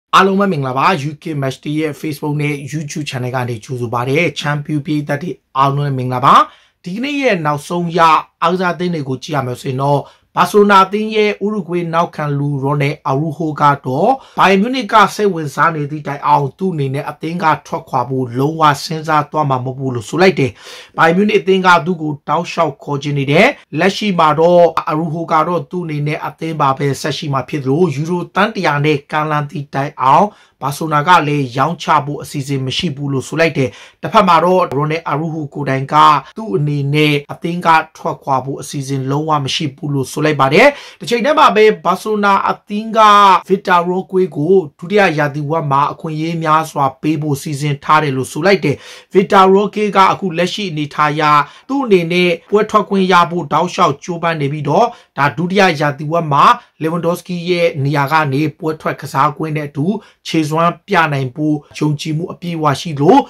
အားလုံးပဲမင်္ဂလာပါ UK Match ရဲ့ Facebook နဲ့ YouTube Channel ကနေကြိုဆိုပါရစေ။ Champion ပြည်သက်တွေအားလုံးမင်္ဂလာပါ။ဒီကနေ့ရဲ့နောက်ဆုံးရအားကစားသင်းတွေကိုကြည့်ရမယ်ဆိုရင်တော့ဘာစီလိုနာအသင်းရဲ့ဥရုဂွေးနောက်ခံလူရောနယ်အာရူဟိုကတော့ဘိုင်မြူနစ်ကစိတ်ဝင်စားနေတဲ့တိုင်အောင်သူ့အနေနဲ့အသင်းကထွက်ခွာဖို့လုံးဝစဉ်းစားသွားမှာမဟုတ်ဘူးလို့ဆိုလိုက်တယ်။ဘိုင်မြူနစ်အသင်းကသူ့ကိုတောက်လျှောက်ခေါ်ချင်နေတယ်။လက်ရှိမှာတော့အာရူဟိုကတော့သူ့အနေနဲ့အသင်းပါပဲဆက်ရှိမှာဖြစ်လို့ယူရိုတန်100နဲ့ကန်လန်တီတိုင်အောင်ဘာစီလိုနာကလည်းရောင်းချဖို့အစီအစဉ်မရှိဘူးလို့ဆိုလိုက်တယ်။တစ်ဖက်မှာတော့ရိုနယ်အာရူဟိုကိုတိုင်ကသူ့အနေနဲ့အသင်းကထွက်ခွာဖို့အစီအစဉ်လုံးဝမရှိဘူးလို့ဆိုလိုက်ပါတယ်။တစ်ချိန်တည်းမှာပဲဘာစီလိုနာအသင်းကဗစ်တာရိုကွေးကိုဒုတိယရာသီဝက်မှာအခွင့်အရေးများစွာပေးဖို့စီစဉ်ထားတယ်လို့ဆိုလိုက်တယ်။ဗစ်တာရိုကွေးကအခုလက်ရှိအနေထားအရသူ့အနေနဲ့ပွဲထွက်ခွင့်ရဖို့တောက်လျှောက်ကြိုးပမ်းနေပြီးတော့ဒါဒုတိယရာသီဝက်မှာလေဗန်ဒေါစကီရဲ့နေရာကနေပွဲထွက်ကစားခွင့်နဲ့အတူခြေစွမ်းပြနိုင်ဖို့ယုံကြည်မှုအပြည့်အဝရှိလို့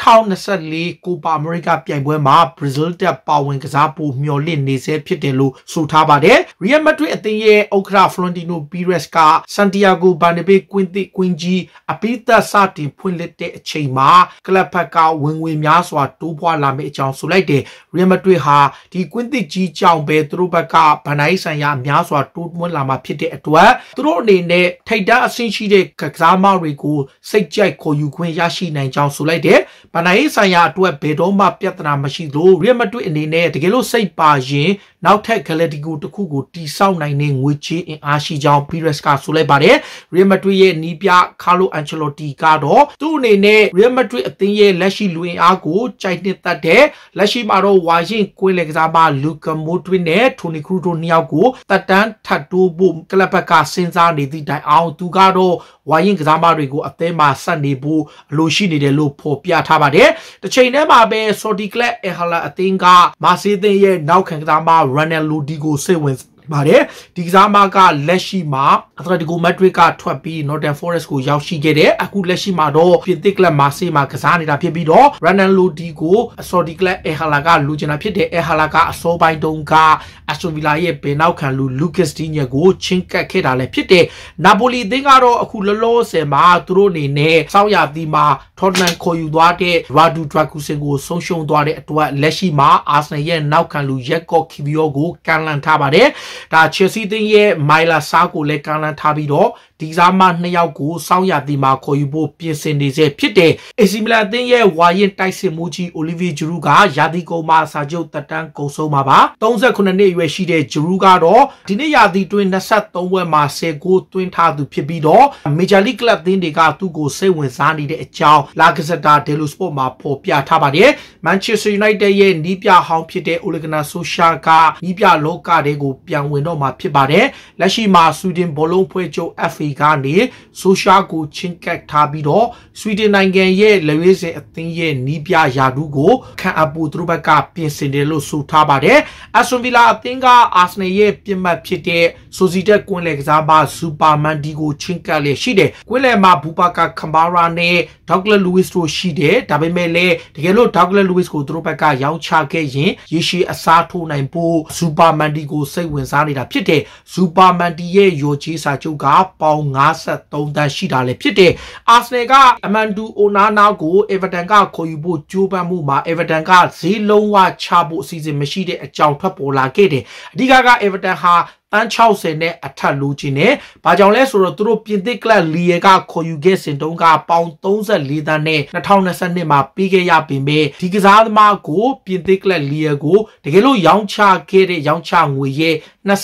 2024ကိုပါအမေရိကပြိုင်ပွဲမှာဘရာဇီးတက်ပါဝင်ကစားဖို့မျှော်လင့်နေဆဲဖြစ်တယ်လို့ဆိုထားပါတယ်။ရီယယ်မက်ဒရစ်အသင်းရဲ့ဥက္ကဋ္ဌဖလွန်တီနိုပီရက်စ်ကဆန်တီယာဂိုဘာနေဘေးကွင်းကြီးအပိသက်စတင်ဖွင့်လှစ်တဲ့အချိန်မှာကလပ်ဖက်ကဝင်ငွေများစွာတိုးပွားလာမယ့်အကြောင်းဆိုလိုက်တယ်။ရီယယ်မက်ဒရစ်ဟာဒီကွင်းကြီးကြောင့်ပဲသူတို့ဘက်ကဗန်ဒိုင်းဆိုင်ရာများစွာတိုးပွားလာမှာဖြစ်တဲ့အတွက်သူတို့အနေနဲ့ထိပ်တန်းအဆင့်ရှိတဲ့ကစားမတွေကိုစိတ်ကြိုက်ခေါ်ယူခွင့်ရရှိနိုင်ကြောင်းဆိုလိုက်တယ်။ဗန်ဒိုင်းဆိုင်ရာအတွက်ဘယ်တော့မှပြဿနာမရှိလို့ရီယယ်မက်ဒရစ်အနေနဲ့တကယ်လို့စိတ်ပါရင်နောက်ထပ်ဂလက်တီကိုတစ်ခုကိုတီဆောက်နိုင်တဲ့ငွေချေးအင်အားရှိကြောင်းပီရက်စ်ကဆိုလိုက်ပါတယ်။ရီယယ်မက်ဒရစ်ရဲ့နီးပြကာလိုအန်ချယ်လိုတီကတော့သူ့အနေနဲ့ရီယယ်မက်ဒရစ်အသင်းရဲ့လက်ရှိလူအင်အားကိုကြိုက်နှစ်သက်တဲ့လက်ရှိမှာတော့ဝါရှင်ကွင်းလေကစားမလူကာမိုဒရစ်နဲ့ထိုနီခရူတိုနှစ်ယောက်ကိုတက်တန်းထပ်တိုးဖို့ကလပ်ဘက်ကစဉ်းစားနေသည့်တိုင်အောင်သူကတော့ဝါရင်ကစားမတွေကိုအသင်းမှာဆက်နေဖို့အလိုရှိနေတယ်လို့ဖော်ပြထားပါတယ်။တစ်ချိန်တည်းမှာပဲဆော်ဒီကလပ်အဟလာအသင်းကမာဆေးသင်းရဲ့နောက်ခံကစားမရန်နယ်လိုဒီကိုစိတ်ဝင်ပါတယ်ဒီကစားမကလက်ရှိမှာအတလက်တီကိုမက်ဒရစ်ကထွက်ပြီး Nottingham Forest ကိုရောက်ရှိခဲ့တယ်အခုလက်ရှိမှာတော့ပြင်သစ်ကလပ်မာဆေးမှာကစားနေတာဖြစ်ပြီးတော့ Ronaldo ဒီကိုဆော်ဒီကလပ်အဟလာကလူချင်တာဖြစ်တယ်အဟလာကအစောပိုင်းတုန်းကအက်စတိုဗီလာရဲ့ဘယ်နောက်ခံလူလူကစ်ဒီညက်ကိုချင်းကပ်ခဲ့တာလည်းဖြစ်တယ်နာပိုလီအသင်းကတော့အခုလောလောဆယ်မှာသူတို့အနေနဲ့စောက်ရသည်မှာထော်တနန်ခေါ်ယူသွားတဲ့ရာဒူဒရာကူစင်ကိုဆုံးရှုံးသွားတဲ့အတွက်လက်ရှိမှာအာဆနယ်ရဲ့နောက်ခံလူရက်ကော့ခီဗီယိုကိုကန်လန်ထားပါတယ်ဒါချယ်ဆီသင်းရဲ့မိုင်လာဆာကိုလည်းကန်လန်ထားပြီးတော့ဒီကစားမနှစ်ယောက်ကိုစောင်းရသည်မှာခေါ်ယူဖို့ပြင်ဆင်နေစေဖြစ်တယ်အေစီမီလန်အသင်းရဲ့ဝါရင်တိုက်စစ်မှုကြီးအိုလီဗီဂျရူးကရာသီကုန်မှာစာချုပ်တက်တန်းကုန်ဆုံးမှာပါ38နှစ်အရွယ်ရှိတဲ့ဂျရူးကတော့ဒီနေ့ရာသီတွင်23ပွဲမှာ10ဂိုးသွင်းထားသူဖြစ်ပြီးတော့မေဂျာလိကလပ်အသင်းတွေကသူ့ကိုစိတ်ဝင်စားနေတဲ့အကြောင်းလာဂဇက်တာဒဲလိုစပေါ့မှာဖော်ပြထားပါတယ်မန်ချက်စတာယူနိုက်တက်ရဲ့နီးပြဟောင်းဖြစ်တဲ့အိုလီဂနာဆိုရှာကနီးပြလောကတွေကိုပြန်ဝင်တော့မှာဖြစ်ပါတယ်လက်ရှိမှာဆွီဒင်ဘောလုံးဖွဲ့ချုပ် FA ကနေဆိုရှာကိုချင်းကပ်ထားပြီးတော့ဆွီဒင်နိုင်ငံရဲ့လက်ရွေးစင်အသင်းရဲ့နီးပြယာဒူးကိုခန့်အပ်ဖို့သူတို့ဘက်ကပြင်ဆင်တယ်လို့ဆိုထားပါတယ်အက်စတွန်ဗီလာအသင်းကအာဆနယ်ရဲ့ပြင်မှတ်ဖြစ်တဲ့ဆိုစီတက်ကွင်းလေကစားပါစူပါမန်ဒီကိုချင်းကပ်လေရှိတယ်ကွင်းလေမှာဘူပါကာခမ်ဘာရာနဲ့ဒေါက်ဂလက်လူးဝစ်တို့ရှိတယ်ဒါပေမဲ့လည်းတကယ်လို့ဒေါက်ဂလက်လူးဝစ်ကိုသူတို့ဘက်ကရောင်းချခဲ့ရင်ရေရှည်အစားထိုးနိုင်ဖို့စူပါမန်ဒီကိုစိတ်ဝင်စားနေတာဖြစ်တယ်စူပါမန်ဒီရဲ့ရော်ချေးစာချုပ်ကပေါင်53တန်းရှိတာလည်းဖြစ်တယ်အာဆနယ်ကအမန်ဒူအိုနာနာကိုအေဗာတန်ကခေါ်ယူဖို့ကြိုးပမ်းမှုမှာအေဗာတန်ကဈေးလုံးဝချဖို့အစီအစဉ်မရှိတဲ့အကြောင်းထွက်ပေါ်လာခဲ့တယ်အဓိကအေဗာတန်ဟာတန်း60နဲ့အထက်လိုချင်တယ်။ဘာကြောင့်လဲဆိုတော့သူတို့ပြင်သစ်ကလပ်လီယေကခေါ်ယူခဲ့စဉ်တုန်းကပေါင်34တန်းနဲ့2022မှာပြီးခဲ့ရပေမဲ့ဒီကစားသမားကိုပြင်သစ်ကလပ်လီယေကိုတကယ်လို့ရောင်းချခဲ့တဲ့ရောင်းချငွေရဲ့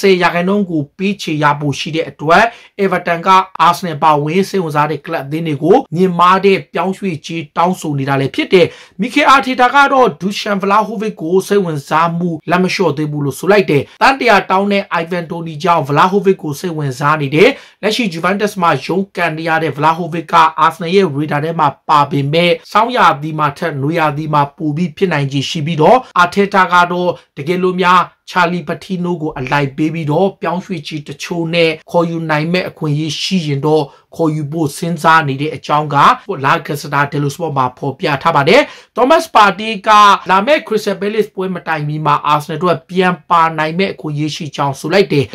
20%ကိုပေးချေရဖို့ရှိတဲ့အတွက်အေဗာတန်ကအာဆနယ်ပါဝင်စိတ်ဝင်စားတဲ့ကလပ်အသင်းတွေကိုမြင်မာတဲ့ပြောင်းရွှေ့ကြီးတောင်းဆိုနေတာလည်းဖြစ်တယ်။မီခေအာတီတာကတော့ဒူရှန်ဗလာဟိုဗစ်ကိုစိတ်ဝင်စားမှုလက်မလျှော့သေးဘူးလို့ဆိုလိုက်တယ်။တန်တရာတောင်းတဲ့အိုင်ဗန်တိုနီကြောင့်ဗလာဟိုဗစ်ကိုစိတ်ဝင်စားနေတယ်လက်ရှိဂျူဗန်တက်စ်မှာရုံးကန်နေရတဲ့ဗလာဟိုဗစ်ကအာဆနယ်ရဲ့ရေဒါထဲမှာပါပေမဲ့စောင်းရာသီမှာထက်နွေရာသီမှာပိုပြီးဖြစ်နိုင်ခြေရှိပြီးတော့အာထေတာကတော့တကယ်လို့များချာလီပတီနိုကိုအလိုက်ပေးပြီးတော့ပြောင်းရွှေ့ကြီးတချို့နဲ့ခေါ်ယူနိုင်မဲ့အခွင့်အရေးရှိရင်တော့ခေါ်ယူဖို့စဉ်းစားနေတဲ့အကြောင်းကလာဂက်စတာဒဲလိုစပေါ့မှာဖော်ပြထားပါတယ်သောမတ်ပါတီကလာမဲ့ခရစ်စတယ်ဘဲလစ်ပွဲမတိုင်မီမှာအာဆနယ်တို့ပြန်ပါနိုင်မဲ့အခွင့်အရေးရှိကြောင်းဆိုလိုက်တယ်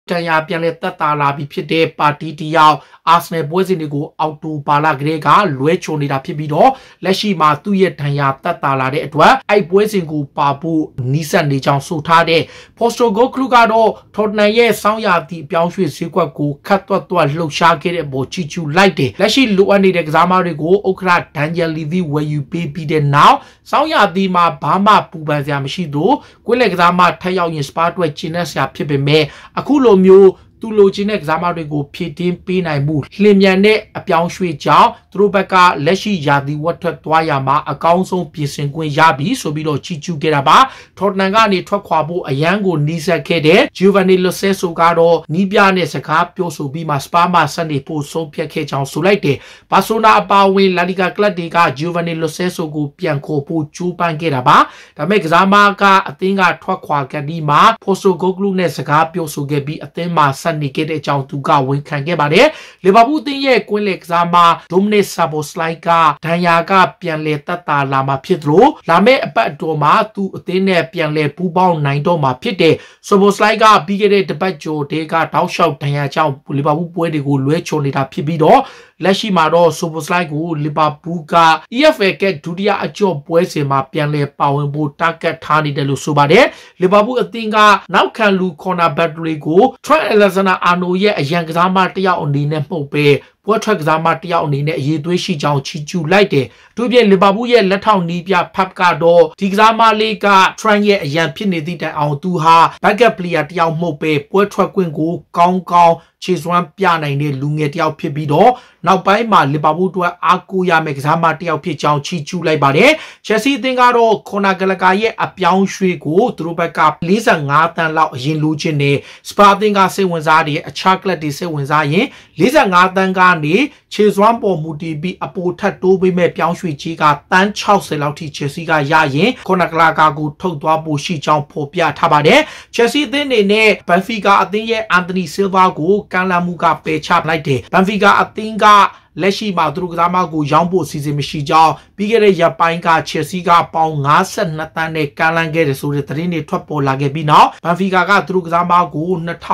တန်ရာပြန်လဲတက်တာလာပြီးဖြစ်တဲ့ပါတီတယောက်အာဆနယ်ပွဲစဉ်တွေကိုအောက်တိုဘာလကလေးကလွဲချုံနေတာဖြစ်ပြီးတော့လက်ရှိမှာသူ့ရဲ့ဒဏ်ရာတက်တာလာတဲ့အတွက်အဲ့ပွဲစဉ်ကိုပါဖို့နီးစပ်နေကြောင်းဆိုထားတဲ့ Postecoglou ကတော့ထော်တနန်ရဲ့စောင်းရာသီအပြောင်းရွှေ့ဈေးကွက်ကိုခတ်သွက်လှုပ်ရှားခဲ့တဲ့ပေါ်ချီချူလိုက်တယ်လက်ရှိလိုအပ်နေတဲ့ကစားမတွေကိုဥက္ကဋ္ဌဒန်ဂျယ်လီဗီဝယ်ယူပေးပြီးတဲ့နောက်စောင်းရာသီမှာဘာမှပူပန်စရာမရှိတော့ကွင်းလက်ကစားမထက်ရောက်ရင်စပါအတွက်ကျင်းနေစရာဖြစ်ပေမဲ့အခုလိုမျိုးသူလိုချင်တဲ့ကစားမတွေကိုဖြည့်တင်းပေးနိုင်မှုလျင်မြန်တဲ့အပြောင်းရွှေ့ကြောင်းသူတို့ဘက်ကလက်ရှိယာတီဝတ်ထွက်သွားရမှာအကောင်းဆုံးပြင်ဆင်ခွင့်ရပြီဆိုပြီးတော့ချီကျူးခဲ့တာပါထော်တနန်ကနေထွက်ခွာဖို့အရန်ကိုနီးစပ်ခဲ့တဲ့ Giovanni Lo Celso ကတော့နီးပြနဲ့စကားပြောဆိုပြီးမှစပါမှာစနေဖို့ဆုံးဖြတ်ခဲ့ကြောင်းဆိုလိုက်တယ်ဘာဆိုနာအပါဝင်လာလီဂါကလပ်တွေက Giovanni Lo Celso ကိုပြန်ခေါ်ဖို့ကြိုးပမ်းခဲ့တာပါဒါပေမဲ့ကစားမကအသင်းကထွက်ခွာခဲ့ပြီးမှ Postecoglou နဲ့စကားပြောဆိုခဲ့ပြီးအသင်းမှာနေခဲ့တဲ့အကြောင်းသူကဝန်ခံခဲ့ပါတယ်လီဗာပူးအသင်းရဲ့ကွင်းလက်ကစားမဒိုမနစ်ဆာဘိုစလိုက်ကဒဏ်ရာကပြန်လဲတက်တာလာမှာဖြစ်သလိုလာမယ့်အပတ်တော်မှာသူအသင်းနဲ့ပြန်လဲပူးပေါင်းနိုင်တော့မှာဖြစ်တဲ့ဆာဘိုစလိုက်ကပြီးခဲ့တဲ့တပတ်ကျော်တွေကတောက်လျှောက်ဒဏ်ရာကြောင့်လီဗာပူးပွဲတွေကိုလွဲချော်နေတာဖြစ်ပြီးတော့လက်ရှိမှာတော့ဆာဘိုစလိုက်ကိုလီဗာပူးက EFL ကဒုတိယအကျော်ပွဲစဉ်မှာပြန်လဲပါဝင်ဖို့တာဂက်ထားနေတယ်လို့ဆိုပါတယ်လီဗာပူးအသင်းကနောက်ခံလူကော်နာဘက်တွေကို Trent Alexander-Arnold ရဲ့အရန်ကစားမတယောက်အနေနဲ့မှုတ်ပဲပွဲထွက်ကစားမတယောက်အနေနဲ့အရေးသွေးရှိကြောင်းချီကျူးလိုက်တယ်။သူပြင်လီဗာပူးရဲ့လက်ထောက်နီးပြဖပ်ကတော့ဒီကစားမလေးက Trent ရဲ့အရန်ဖြစ်နေသည့်တိုင်အောင်သူဟာ backup player တယောက်မှုတ်ပဲပွဲထွက်ခွင့်ကိုကောင်းခြေစွမ်းပြနိုင်တဲ့လူငယ်တယောက်ဖြစ်ပြီးတော့နောက်ပိုင်းမှာလီဗာပူးအတွက်အားကိုးရမယ့်ကစားမတယောက်ဖြစ်ကြောင်းချီကျူးလိုက်ပါတယ်။ Chelsea အသင်းကတော့ခေါ်နာဂလကာရဲ့အပြောင်းရွှေ့ကိုသူတို့ဘက်က45တန်းလောက်အရင်လိုချင်တယ်။ Spurs အသင်းကစိတ်ဝင်စားတယ်အခြားကလပ်တွေစိတ်ဝင်စားရင်45တန်းကနေခြေစွမ်းပေါ်မူတည်ပြီးအပိုထပ်တိုးပေးမဲ့ပြောင်းရွှေ့ကြီးကတန်း60လောက်ထိ Chelsea ကရရင်ခေါ်နာဂလကာကိုထုတ်သွားဖို့ရှိကြောင်းဖော်ပြထားပါတယ်။ Chelsea အသင်းအနေနဲ့ Benfica အသင်းရဲ့ Anthony Silva ကိုကမ်းလှမ်းမှုကပယ်ချလိုက်တယ်။ Benfica အသင်းကလက်ရှိမှာသူတို့ကစားမကိုရောင်းဖို့စီစဉ်မရှိကြောင်းပြီးခဲ့တဲ့ရက်ပိုင်းက Chelsea ကပေါင်52တန်းနဲ့ကမ်းလှမ်းခဲ့တယ်ဆိုတဲ့သတင်းတွေထွက်ပေါ်လာခဲ့ပြီးနောက် Benfica ကသူတို့ကစားမကို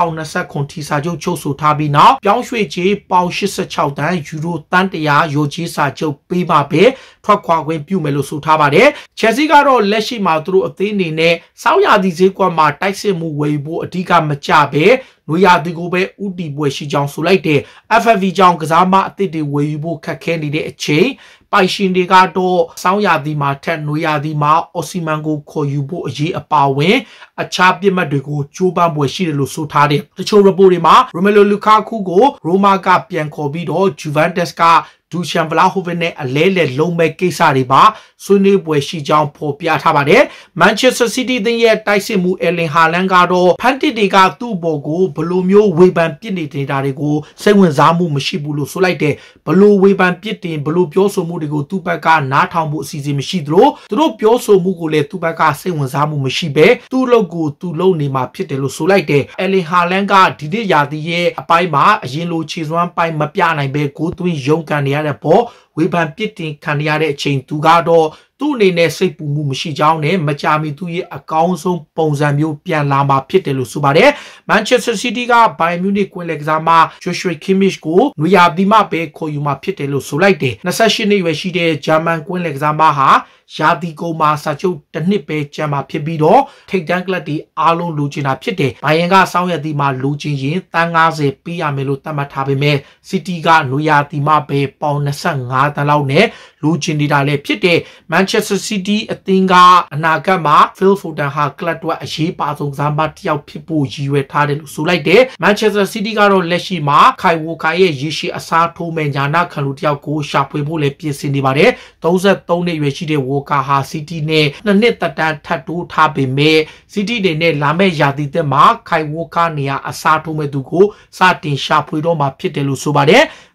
2029ထိစာချုပ်ချုပ်ဆိုထားပြီးနောက်ပြောင်းရွှေ့ချေပေါင်86တန်းယူရိုတန်း100ရိုကြီးစာချုပ်ပေးပါပဲထွက်ခွာခွင့်ပြုမယ်လို့ဆိုထားပါတယ်။ Chelsea ကတော့လက်ရှိမှာသူတို့အသင်းအနေနဲ့စောင်းရာသီဈေးကွက်မှာတိုက်စစ်မှုဝယ်ဖို့အဓိကမကျပဲနွေရာသီကိုပဲဥတီပွဲရှိကြောင်းဆိုလိုက်တဲ့ FFV ကြောင့်ကစားမအသစ်တွေဝယ်ယူဖို့ခက်ခဲနေတဲ့အချိန်ပိုင်ရှင်တွေကတော့စောင်းရာသီမှာထက်နွေရာသီမှာအော်စီမန်ကိုခေါ်ယူဖို့အရေးအပါဝင်အခြားပြစ်မှတ်တွေကိုကြိုးပမ်းပွဲရှိတယ်လို့ဆိုထားတယ်တချို့ report တွေမှာ Romelu Lukaku ကို Roma ကပြန်ခေါ်ပြီးတော့ Juventus ကDusan Vlahovic နဲ့အလဲလဲလုံးမဲ့ကိစ္စတွေပါဆွေးနွေးပွဲရှိကြောင်းဖော်ပြထားပါတယ်။ Manchester City အသင်းရဲ့တိုက်စစ်မှု Erling Haaland ကတော့ဖန်တစ်တွေကသူ့ဘော်ကိုဘလိုမျိုးဝေဖန်ပစ်နေတာတွေကိုစိတ်ဝင်စားမှုမရှိဘူးလို့ဆိုလိုက်တယ်။ဘလိုဝေဖန်ပစ်တင်ဘလိုပြောဆိုမှုတွေကိုသူ့ဘက်ကနားထောင်ဖို့အစီအစဉ်မရှိသလိုသူတို့ပြောဆိုမှုကိုလည်းသူ့ဘက်ကစိတ်ဝင်စားမှုမရှိပဲသူ့လုပ်ကိုသူ့လုပ်နေမှာဖြစ်တယ်လို့ဆိုလိုက်တယ်။ Erling Haaland ကဒီနေ့ရာသီရဲ့အပိုင်းမှာအရင်လိုခြေစွမ်းပိုင်းမပြနိုင်ပဲဂိုးသွင်းရုန်းကန်နေရတဲ့ပေါ်ဝေဖန်ပစ်တင်ခံရတဲ့အချိန်သူကတော့သူ့အနေနဲ့စိတ်ပူမှုမရှိကြောင်းနဲ့မကြာမီသူရဲ့အကောင်းဆုံးပုံစံမျိုးပြန်လာမှာဖြစ်တယ်လို့ဆိုပါတယ်။ Manchester City က Bayern Munich ကွင်းလက်ကစားမ Joshua Kimmich ကိုနွေရာသီမှပဲခေါ်ယူမှာဖြစ်တယ်လို့ဆိုလိုက်တယ်။28နှစ်ရွယ်ရှိတဲ့ဂျာမန်ကွင်းလက်ကစားမဟာရာသီကုန်မှာစာချုပ်တစ်နှစ်ပဲကျန်မှာဖြစ်ပြီးတော့ထိပ်တန်းကလပ်တွေအားလုံးလိုချင်တာဖြစ်တယ်။ဘိုင်ယန်ကစောင်းရသီမှာလိုချင်ရင်တန်း90ပေးရမယ်လို့သတ်မှတ်ထားပေမဲ့ City ကနွေရာသီမှပဲပေါင်25တန်းလောက်နဲ့လိုချင်နေတာလည်းဖြစ်တယ်။ Manchester City အသင်းကအနာဂတ်မှာ Phil Foden ဟာကလပ်အတွက်အရေးပါဆုံးကစားမတစ်ယောက်ဖြစ်ဖို့ရည်ရွယ်ထားတယ်လို့ဆိုလိုက်တယ်။ Manchester City ကတော့လက်ရှိမှာခိုင်ဝိုကာရဲ့ရေရှည်အစားထိုးမဲ့ညာနာခံလူတစ်ယောက်ကိုရှာဖွေဖို့လည်းပြင်ဆင်နေပါတယ်။33နှစ်ရွယ်ရှိတဲ့ဝိုကာဟာ City နဲ့2နှစ်သက်တမ်းထပ်တိုးထားပေမဲ့ City တွေနဲ့လာမယ့်ရာသီသက်မှာခိုင်ဝိုကာနေရာအစားထိုးမဲ့သူကိုစတင်ရှာဖွေတော့မှာဖြစ်တယ်လို့ဆိုပါတယ်။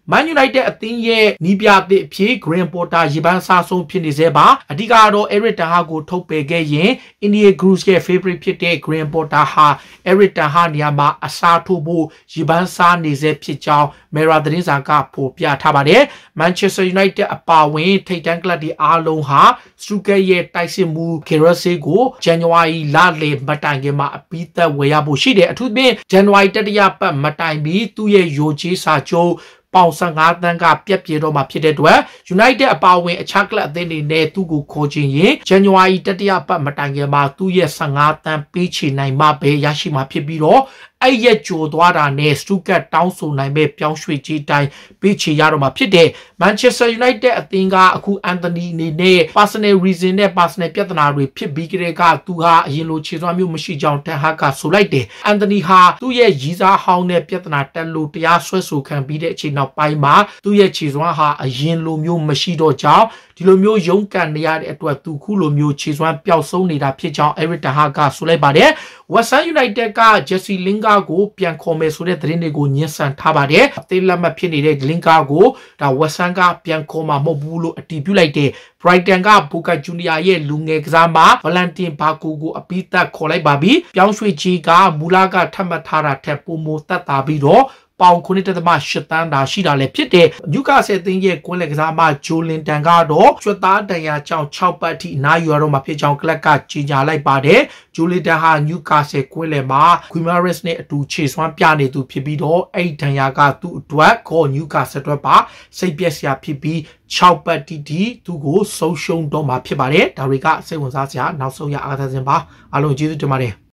Man United အသင်းရဲ့နီးပြအသစ်ဖြစ် Green Potter ရေပန်းစားဆုံးဖြစ်နေစေပါအဓိကတော့ Eric Ten Hag ကိုထုတ်ပယ်ခဲ့ရင် India Group ရဲ့ favorite ဖြစ်တဲ့ Green Potter ဟာ Eric Ten Hag နေရာမှာအစားထိုးဖို့ရေပန်းစားနေစေဖြစ်ကြောင်း Mirror သတင်းစာကဖော်ပြထားပါတယ် Manchester United အပါအဝင်ထိပ်တန်းကလပ်တွေအားလုံးဟာ Stuttgart ရဲ့တိုက်စစ်မှု Kirase ကို January လလယ်မတိုင်ခင်မှာအပြီးသက်ဝယ်ရဖို့ရှိတယ်အထူးသဖြင့် January တတိယပတ်မတိုင်ပြီးသူ့ရဲ့ယိုချေးစာချုပ်ပေါင်15တန်းကပြက်ပြေတော့မှာဖြစ်တဲ့အတွက် United အပါအဝင်အခြားကလပ်အသင်းတွေနဲ့သူ့ကိုခေါ်ချင်ရင် January တတိယပတ်မတိုင်ခင်မှာသူ့ရဲ့15တန်းပေးချေနိုင်မှပဲရရှိမှာဖြစ်ပြီးတော့အဲ့ရက်ကြိုသွားတာနဲ့ Stuttgart တောင်းဆိုနိုင်မဲ့ပြောင်းရွှေ့ကြီးတိုင်းပေးချေရတော့မှာဖြစ်တယ် Manchester United အသင်းကအခု Anthony အနေနဲ့ personal reason နဲ့ personal ပြဿနာတွေဖြစ်ပြီးကြတဲ့ကသူဟာအရင်လိုခြေစွမ်းမျိုးမရှိကြောင်း Ten Hag ကဆိုလိုက်တယ် Anthony ဟာသူ့ရဲ့ရည်စားဟောင်းနဲ့ပြဿနာတက်လို့တရားစွဲဆိုခံပြီးတဲ့အချိန်နောက်ပိုင်းမှာသူ့ရဲ့ခြေစွမ်းဟာအရင်လိုမျိုးမရှိတော့ကြောင်းဒီလိုမျိုးရုန်းကန်နေရတဲ့အတွက်သူခုလိုမျိုးခြေစွမ်းပျောက်ဆုံးနေတာဖြစ်ကြောင်း Eric Ten Hag ကဆိုလိုက်ပါတယ် West Ham United က Jesse Lingard ကိုပြန်ခေါ်မယ်ဆိုတဲ့သတင်းတွေကိုညှင်းဆန်ထားပါတယ်အသေးလက်မှတ်ဖြစ်နေတဲ့ Lingard ကိုဒါ West Ham ကပြန်ခေါ်မှာမဟုတ်ဘူးလို့အတည်ပြုလိုက်တယ် Brighton က Boca Junior ရဲ့လူငယ်ကစားမ Valentin Baku ကိုအပြီးသက်ခေါ်လိုက်ပါပြီပြောင်းရွှေ့ကြီးကမူလကထပ်မှတ်ထားတာထက်ပိုမိုသက်သာပြီးတော့ပေါင်9.8တန်းသာရှိတာလည်းဖြစ်တယ်။ Newcastle အသင်းရဲ့ကွင်းလက်ကစားမဂျိုလင်တန်ကတော့ကျွတ်သားတန်ရာကြောင့်6ပတ်ထိအနားယူရတော့မှာဖြစ်ကြောင်းကလပ်ကကြေညာလိုက်ပါတယ်။ဂျိုလင်တန်ဟာ Newcastle ကွင်းလယ်မှာ Guimaraes နဲ့အတူခြေစွမ်းပြနေသူဖြစ်ပြီးတော့အဲ့ဒီတန်ရာကသူ့အတွက်ခေါ် Newcastle အတွက်ပါစိတ်ပျက်စရာဖြစ်ပြီး6ပတ်တိသူကိုဆုံးရှုံးတော့မှာဖြစ်ပါတယ်။ဒါတွေကစိတ်ဝင်စားစရာနောက်ဆုံးရအားသာစင်ပါအားလုံးကျေးဇူးတင်ပါတယ်